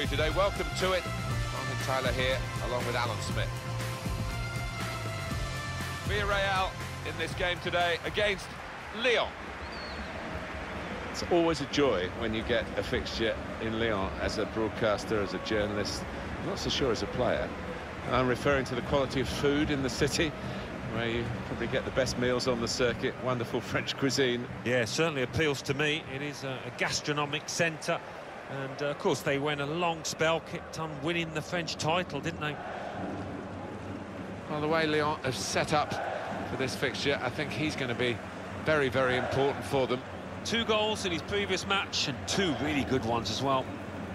today. Welcome to it. Martin Tyler here, along with Alan Smith. Villarreal in this game today against Lyon. It's always a joy when you get a fixture in Lyon as a broadcaster, as a journalist. I'm not so sure as a player. I'm referring to the quality of food in the city, where you probably get the best meals on the circuit. Wonderful French cuisine. Yeah, certainly appeals to me. It is a gastronomic centre. And, of course, they went a long spell, kept on winning the French title, didn't they? Well, the way Lyon have set up for this fixture, I think he's going to be very, very important for them. 2 goals in his previous match and 2 really good ones as well.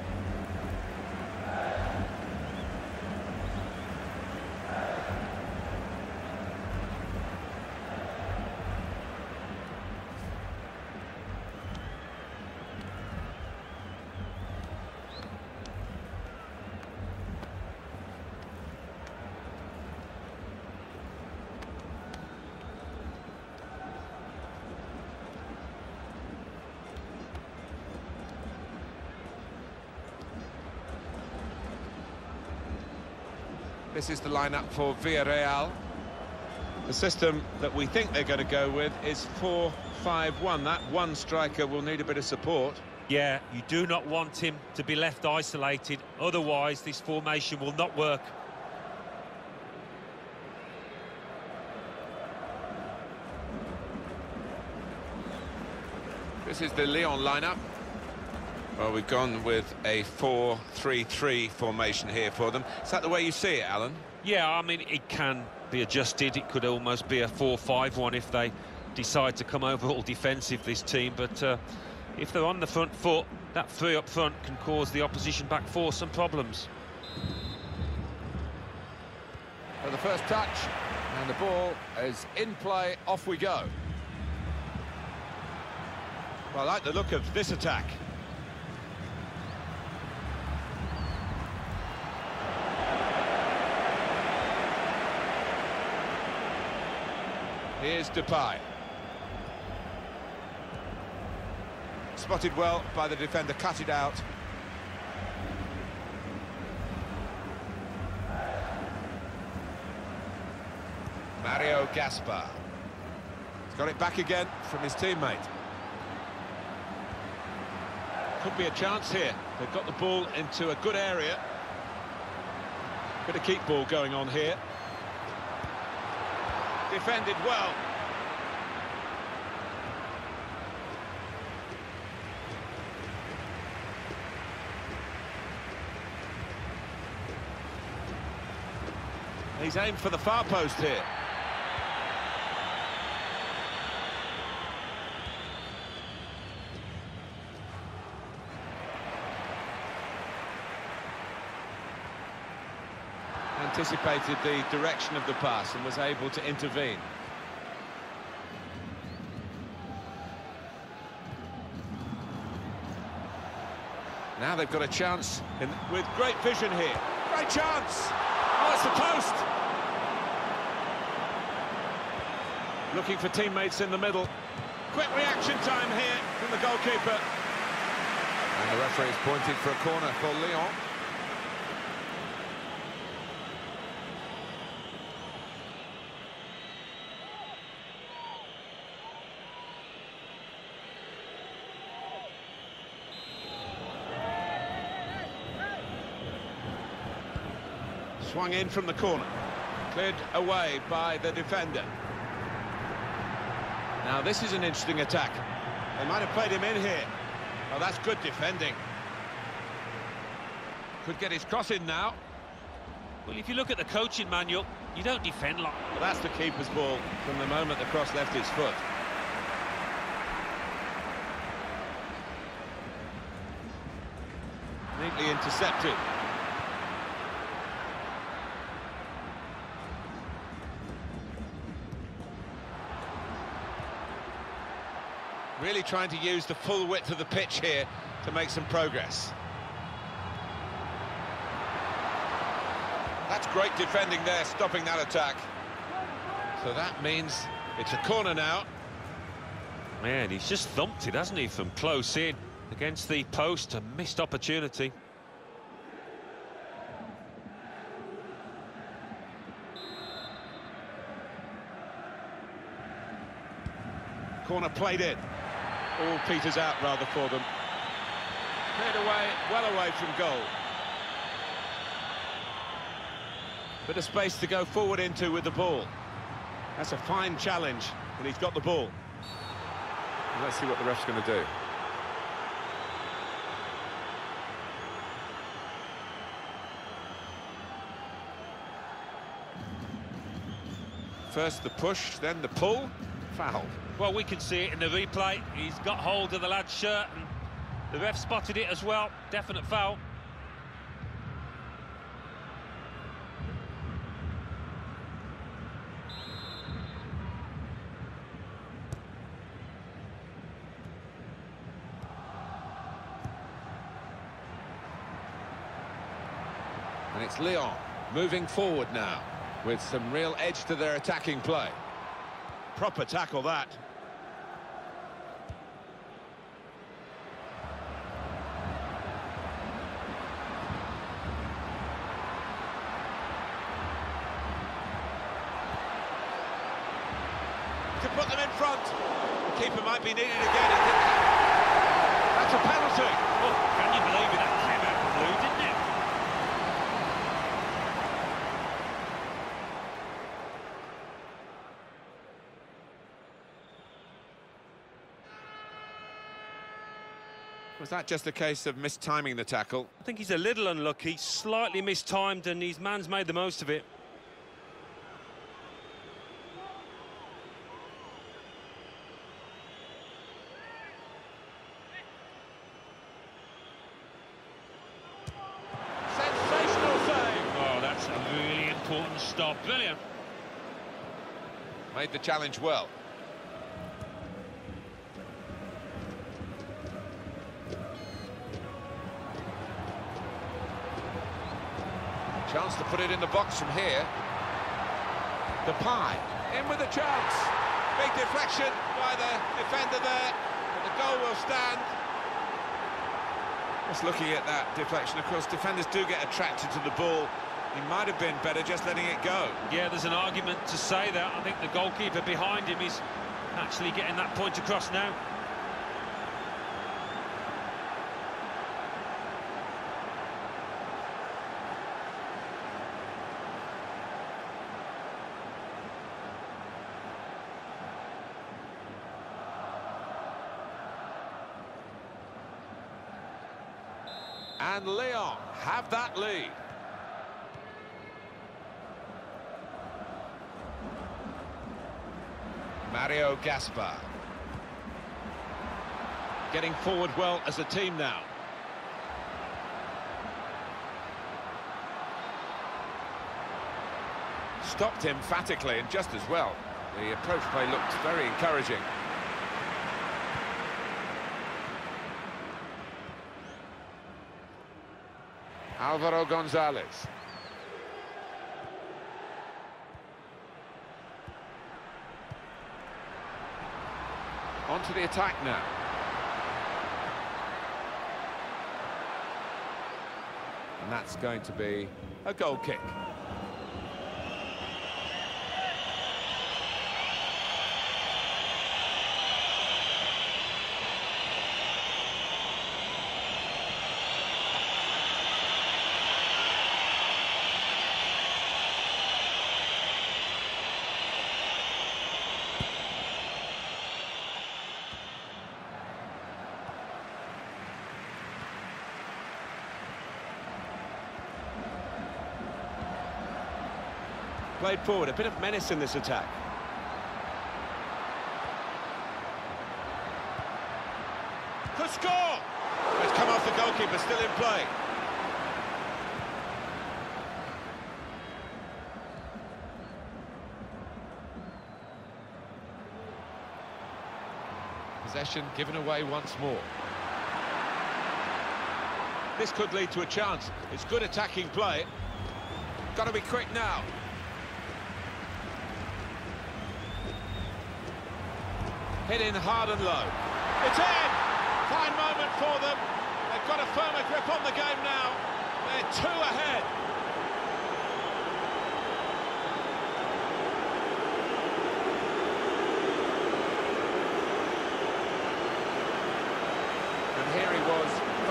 This is the lineup for Villarreal. The system that we think they're going to go with is 4-5-1. That one striker will need a bit of support. Yeah, you do not want him to be left isolated, otherwise this formation will not work. This is the Lyon lineup. Well, we've gone with a 4-3-3 formation here for them. Is that the way you see it, Alan? Yeah, I mean, it can be adjusted. It could almost be a 4-5-1 if they decide to come over all defensive, this team. But if they're on the front foot, that 3 up front can cause the opposition back 4 some problems. For the first touch, and the ball is in play, off we go. Well, I like the look of this attack. Here's Depay. Spotted well by the defender, cut it out. Mario Gaspar. He's got it back again from his teammate. Could be a chance here. They've got the ball into a good area. Bit of keep ball going on here. Defended well. He's aimed for the far post here. Anticipated the direction of the pass and was able to intervene. Now they've got a chance With great vision here. Great chance! Oh, it's the post! Looking for teammates in the middle. Quick reaction time here from the goalkeeper. And the referee is pointed for a corner for Lyon. Swung in from the corner. Cleared away by the defender. Now this is an interesting attack. They might have played him in here. Oh, that's good defending. Could get his cross in now. Well, if you look at the coaching manual, you don't defend like... Well, that's the keeper's ball from the moment the cross left his foot. Neatly intercepted. Really trying to use the full width of the pitch here to make some progress. That's great defending there, stopping that attack. So that means it's a corner now. Man, he's just thumped it, hasn't he, from close in against the post, a missed opportunity. Corner played in. All peters out rather for them. Cleared away, well away from goal. Bit of space to go forward into with the ball. That's a fine challenge, and he's got the ball. Let's see what the ref's going to do. First the push, then the pull. Foul. Well, we can see it in the replay. He's got hold of the lad's shirt, and the ref spotted it as well. Definite foul. And it's Lyon moving forward now with some real edge to their attacking play. Proper tackle, that. To put them in front. The keeper might be needed again. That's a penalty. Oh, can you believe it? That came out of the blue, didn't it? Was that just a case of mistiming the tackle? I think he's a little unlucky, slightly mistimed, and his man's made the most of it. Sensational save! Oh, that's a really important stop. Brilliant. Made the challenge well. Chance to put it in the box from here. Depay in with a chance. Big deflection by the defender there, but the goal will stand. Just looking at that deflection, of course, defenders do get attracted to the ball. He might have been better just letting it go. Yeah, there's an argument to say that. I think the goalkeeper behind him is actually getting that point across now. And Lyon have that lead. Mario Gaspar. Getting forward well as a team now. Stopped emphatically and just as well. The approach play looked very encouraging. Alvaro Gonzalez. On to the attack now. And that's going to be a goal kick. Played forward, a bit of menace in this attack. Could score! It's come off the goalkeeper, still in play. Possession given away once more. This could lead to a chance. It's good attacking play. Got to be quick now. Hit in hard and low. It's in! Fine moment for them. They've got a firmer grip on the game now. They're 2 ahead.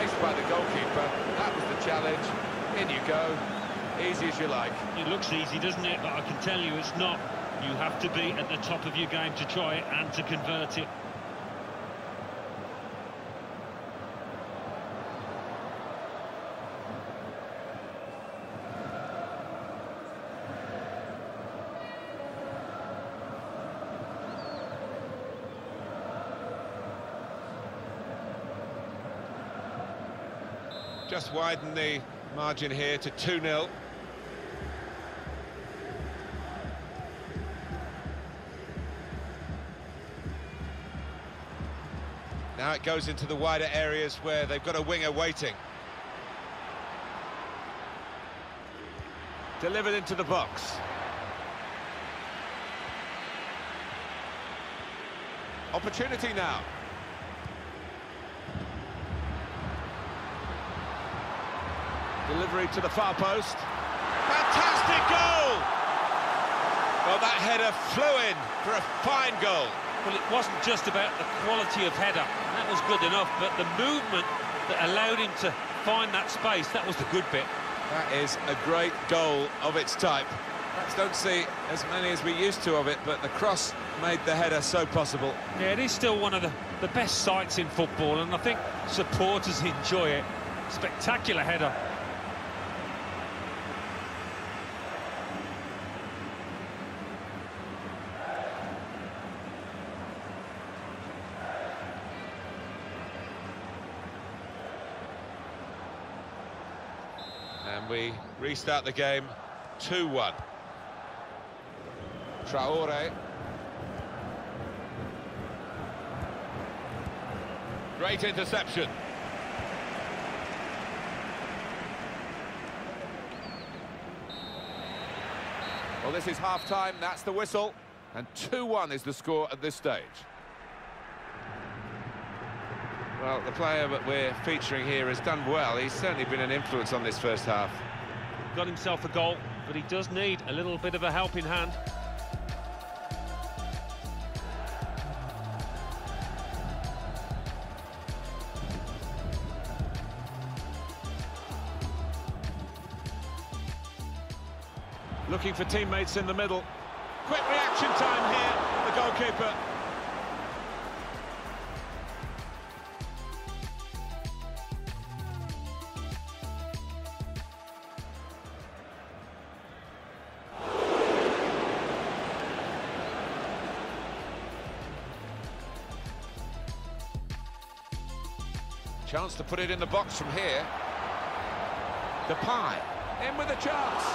placed by the goalkeeper. That was the challenge. In you go. Easy as you like. It looks easy, doesn't it? But I can tell you it's not. You have to be at the top of your game to try it and to convert it. Just widen the margin here to 2-0. Now it goes into the wider areas where they've got a winger waiting. Delivered into the box. Opportunity now. Delivery to the far post. Fantastic goal! Well, that header flew in for a fine goal. Well, it wasn't just about the quality of header. That was good enough, but the movement that allowed him to find that space, that was the good bit. That is a great goal of its type. Perhaps don't see as many as we used to of it, but the cross made the header so possible. Yeah, it is still one of the best sights in football, and I think supporters enjoy it. Spectacular header. And we restart the game 2-1. Traore. Great interception. Well, this is half-time, that's the whistle. And 2-1 is the score at this stage. Well, the player that we're featuring here has done well. He's certainly been an influence on this first half. Got himself a goal, but he does need a little bit of a helping hand. Looking for teammates in the middle. Quick reaction time here, the goalkeeper. Chance to put it in the box from here. Depay. In with a chance.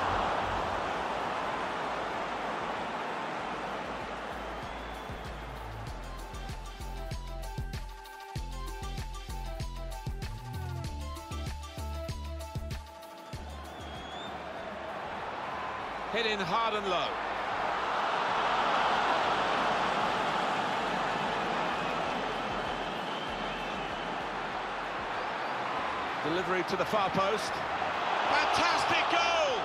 Hit in hard and low. Delivery to the far post. Fantastic goal!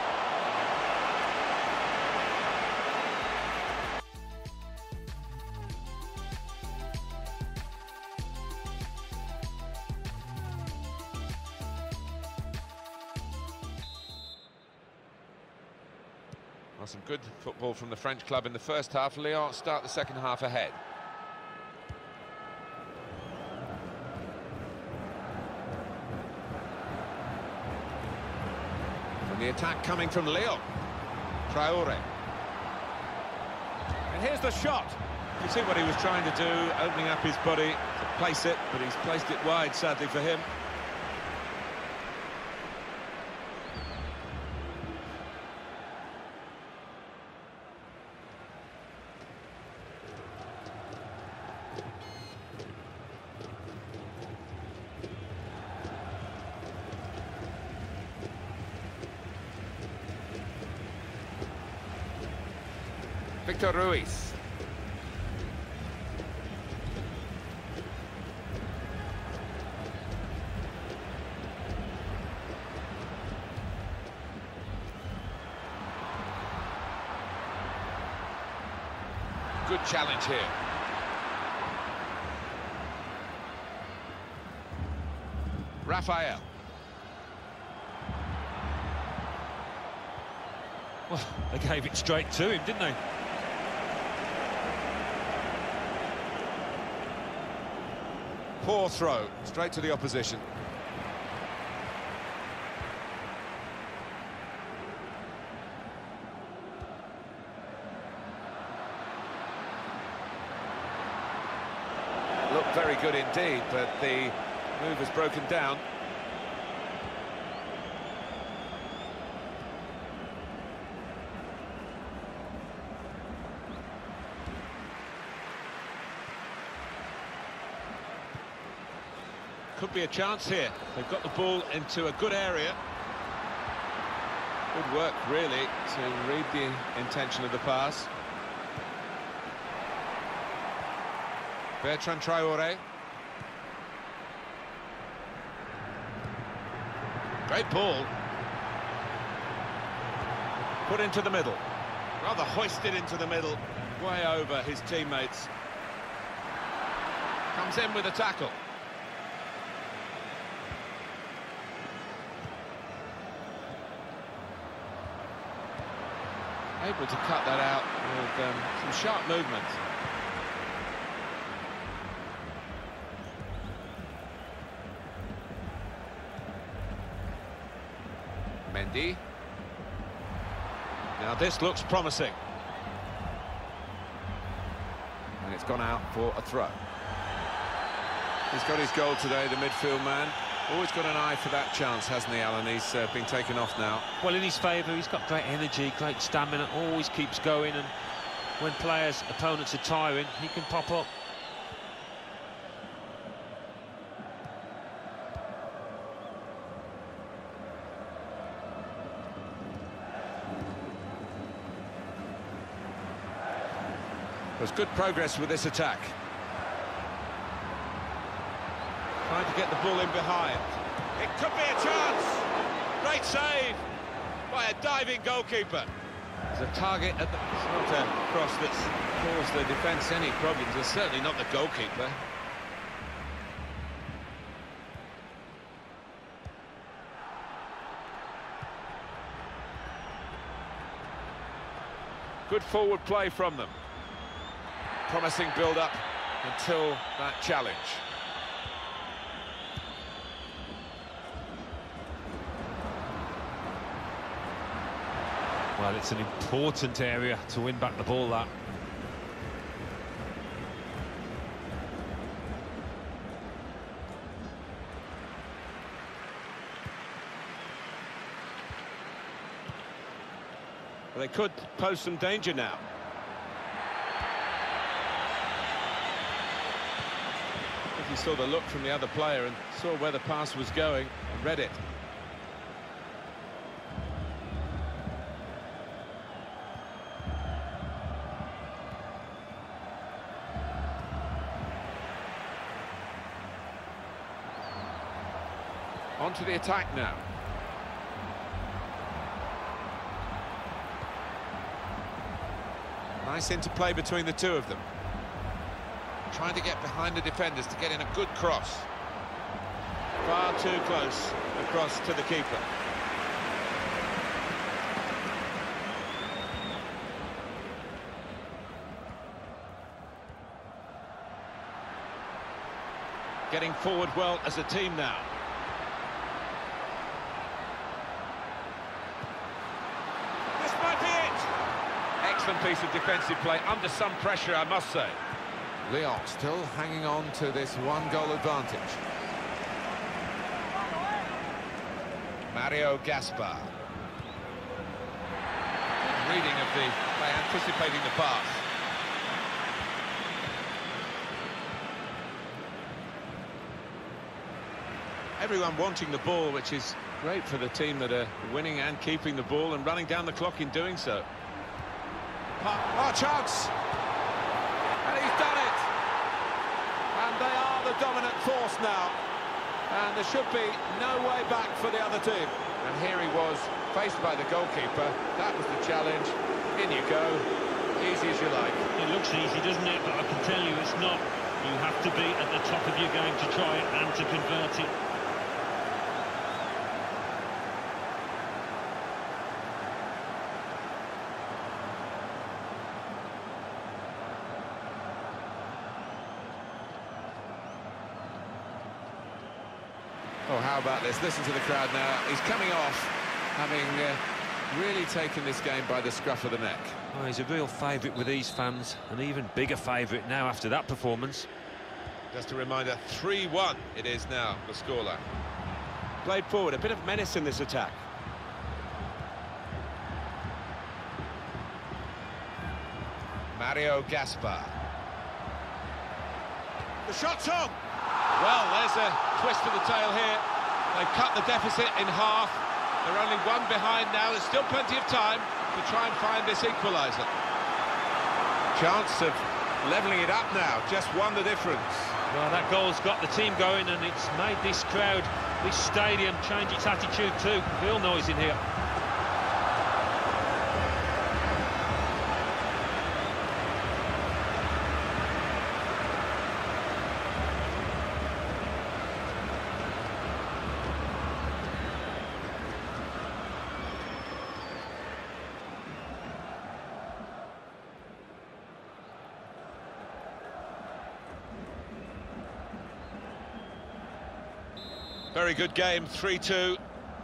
Well, some good football from the French club in the first half. Lyon start the second half ahead. The attack coming from Lyon. Traore. And here's the shot. You see what he was trying to do, opening up his body to place it, but he's placed it wide, sadly for him. Victor Ruiz. Good challenge here. Rafael. Well, they gave it straight to him, didn't they? Poor throw, straight to the opposition. Looked very good indeed, but the move has broken down. Could be a chance here. They've got the ball into a good area. Good work, really, to read the intention of the pass. Bertrand Traoré. Great ball. Put into the middle. Rather hoisted into the middle, way over his teammates. Comes in with a tackle. Able to cut that out with some sharp movement. Mendy. Now this looks promising. And it's gone out for a throw. He's got his goal today, the midfield man. Always got an eye for that chance, hasn't he, Alan? He's been taken off now. Well, in his favour, he's got great energy, great stamina, always keeps going, and when opponents are tiring, he can pop up. There's good progress with this attack. Trying to get the ball in behind. It could be a chance. Great save by a diving goalkeeper. There's a target at the... It's not a cross that's caused the defence any problems. It's certainly not the goalkeeper. Good forward play from them. Promising build-up until that challenge. Well, it's an important area to win back the ball, that. Well, they could pose some danger now. I think he saw the look from the other player and saw where the pass was going and read it. On to the attack now. Nice interplay between the two of them. Trying to get behind the defenders to get in a good cross. Far too close across to the keeper. Getting forward well as a team now. Excellent piece of defensive play, under some pressure, I must say. Lyon still hanging on to this one-goal advantage. Mario Gaspar. Reading of the play, anticipating the pass. Everyone wanting the ball, which is great for the team that are winning and keeping the ball and running down the clock in doing so. Oh, chance! And he's done it! And they are the dominant force now. And there should be no way back for the other team. And here he was, faced by the goalkeeper. That was the challenge. In you go. Easy as you like. It looks easy, doesn't it? But I can tell you it's not. You have to be at the top of your game to try it and to convert it. Oh, how about this? Listen to the crowd now. He's coming off, having really taken this game by the scruff of the neck. Oh, he's a real favourite with these fans, an even bigger favourite now after that performance. Just a reminder, 3-1 it is now, the scoreline. Played forward, a bit of menace in this attack. Mario Gaspar. The shot's on! Well, there's a twist of the tail here. They've cut the deficit in half. They're only one behind now. There's still plenty of time to try and find this equaliser. Chance of levelling it up now, just one the difference. Well, that goal's got the team going, and it's made this crowd, this stadium, change its attitude too. Real noise in here. Very good game, 3-2.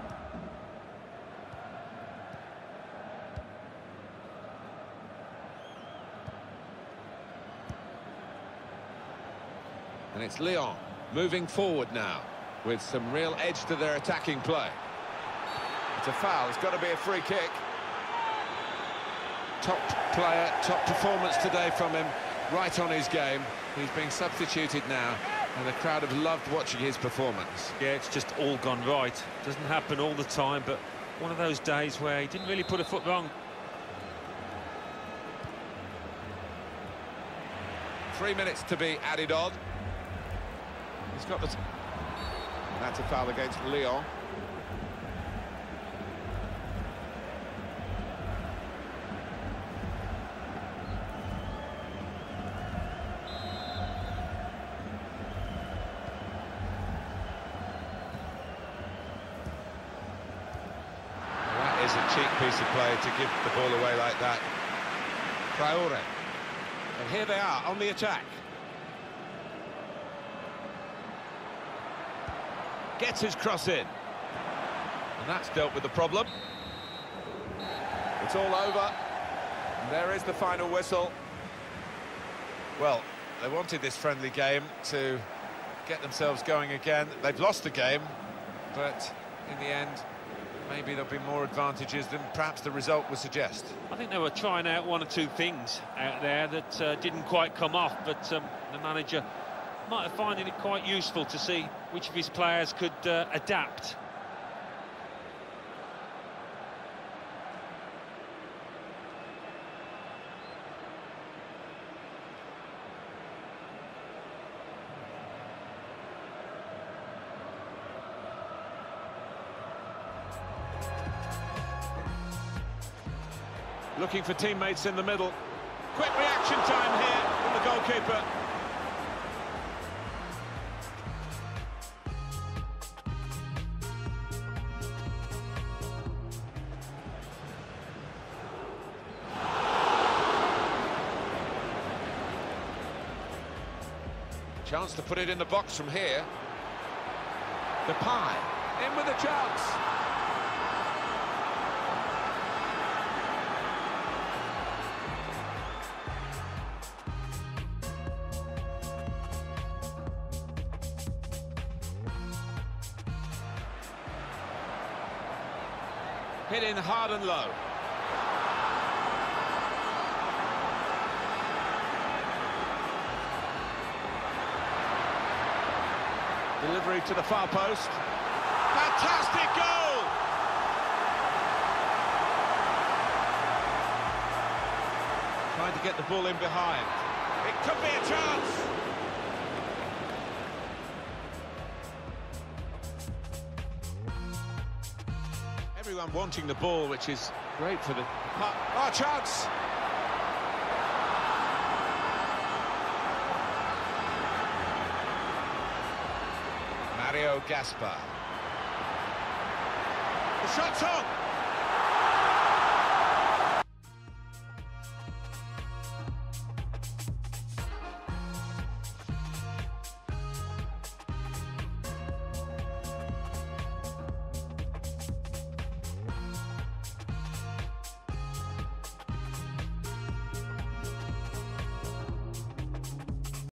And it's Lyon moving forward now with some real edge to their attacking play. It's a foul, it's got to be a free kick. Top player, top performance today from him, right on his game. He's being substituted now, and the crowd have loved watching his performance. Yeah, it's just all gone right. Doesn't happen all the time, but one of those days where he didn't really put a foot wrong. 3 minutes to be added on. He's got the... That's a foul against Lyon. Is a cheap piece of play to give the ball away like that. Traore. And here they are on the attack. Gets his cross in. And that's dealt with the problem. It's all over. And there is the final whistle. Well, they wanted this friendly game to get themselves going again. They've lost the game, but in the end, maybe there'll be more advantages than perhaps the result would suggest. I think they were trying out one or two things out there that didn't quite come off, but the manager might have found it quite useful to see which of his players could adapt. Looking for teammates in the middle. Quick reaction time here from the goalkeeper. Chance to put it in the box from here. Depay in with a chance. Hit in hard and low. Delivery to the far post. Fantastic goal! Trying to get the ball in behind. It could be a chance. Everyone wanting the ball, which is great for the... Oh, chance! Mario Gaspar. The shot's on!